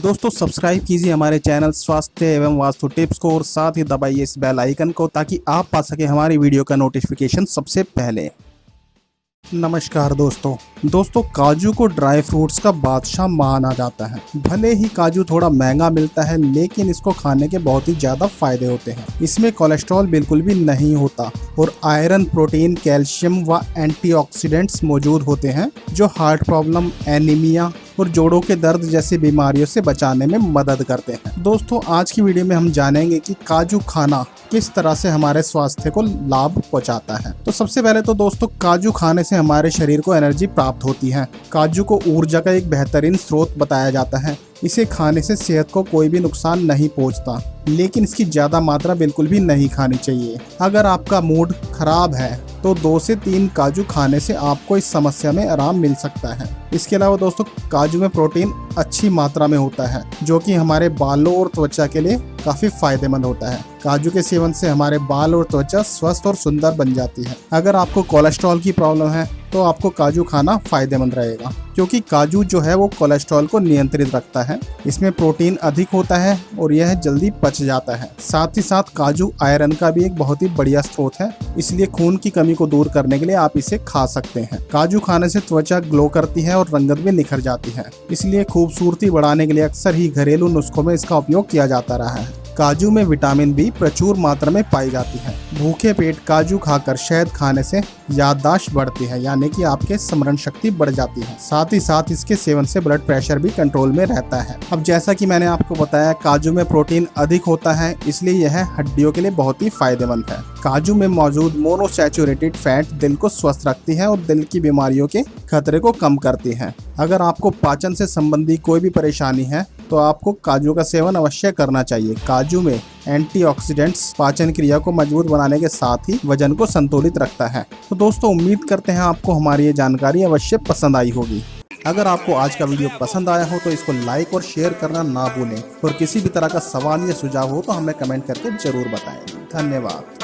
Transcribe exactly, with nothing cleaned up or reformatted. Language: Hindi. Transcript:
दोस्तों सब्सक्राइब कीजिए हमारे चैनल स्वास्थ्य एवं वास्तु टिप्स को और साथ ही दबाइए इस बेल आइकन को ताकि आप पा सके हमारी वीडियो का नोटिफिकेशन सबसे पहले। नमस्कार दोस्तों दोस्तों काजू को ड्राई फ्रूट्स का बादशाह माना जाता है। भले ही काजू थोड़ा महंगा मिलता है लेकिन इसको खाने के बहुत ही ज़्यादा फायदे होते हैं। इसमें कोलेस्ट्रॉल बिल्कुल भी नहीं होता और आयरन, प्रोटीन, कैल्शियम व एंटीऑक्सीडेंट्स मौजूद होते हैं जो हार्ट प्रॉब्लम, एनीमिया और जोड़ों के दर्द जैसी बीमारियों से बचाने में मदद करते हैं। दोस्तों आज की वीडियो में हम जानेंगे कि काजू खाना किस तरह से हमारे स्वास्थ्य को लाभ पहुंचाता है। तो सबसे पहले तो दोस्तों काजू खाने से हमारे शरीर को एनर्जी प्राप्त होती है। काजू को ऊर्जा का एक बेहतरीन स्रोत बताया जाता है। इसे खाने से सेहत को कोई भी नुकसान नहीं पहुंचता, लेकिन इसकी ज़्यादा मात्रा बिल्कुल भी नहीं खानी चाहिए। अगर आपका मूड खराब है तो दो से तीन काजू खाने से आपको इस समस्या में आराम मिल सकता है। इसके अलावा दोस्तों काजू में प्रोटीन अच्छी मात्रा में होता है जो कि हमारे बालों और त्वचा के लिए काफ़ी फायदेमंद होता है। काजू के सेवन से हमारे बाल और त्वचा स्वस्थ और सुंदर बन जाती है। अगर आपको कोलेस्ट्रॉल की प्रॉब्लम है तो आपको काजू खाना फायदेमंद रहेगा क्योंकि काजू जो है वो कोलेस्ट्रॉल को नियंत्रित रखता है। इसमें प्रोटीन अधिक होता है और यह जल्दी पच जाता है। साथ ही साथ काजू आयरन का भी एक बहुत ही बढ़िया स्रोत है, इसलिए खून की कमी को दूर करने के लिए आप इसे खा सकते हैं। काजू खाने से त्वचा ग्लो करती है और रंगत भी निखर जाती है, इसलिए खूबसूरती बढ़ाने के लिए अक्सर ही घरेलू नुस्खों में इसका उपयोग किया जाता रहा है। काजू में विटामिन बी प्रचुर मात्रा में पाई जाती है। भूखे पेट काजू खाकर शहद खाने से याददाश्त बढ़ती है, यानी कि आपके स्मरण शक्ति बढ़ जाती है। साथ ही साथ इसके सेवन से ब्लड प्रेशर भी कंट्रोल में रहता है। अब जैसा कि मैंने आपको बताया काजू में प्रोटीन अधिक होता है, इसलिए यह हड्डियों के लिए बहुत ही फायदेमंद है। काजू में मौजूद मोनोसैचुरेटेड फैट दिल को स्वस्थ रखती है और दिल की बीमारियों के खतरे को कम करती है। अगर आपको पाचन से संबंधी कोई भी परेशानी है तो आपको काजू का सेवन अवश्य करना चाहिए। काजू में एंटीऑक्सीडेंट्स पाचन क्रिया को मजबूत बनाने के साथ ही वजन को संतुलित रखता है। तो दोस्तों उम्मीद करते हैं आपको हमारी ये जानकारी अवश्य पसंद आई होगी। अगर आपको आज का वीडियो पसंद आया हो तो इसको लाइक और शेयर करना ना भूलें और किसी भी तरह का सवाल या सुझाव हो तो हमें कमेंट करके जरूर बताएं। धन्यवाद।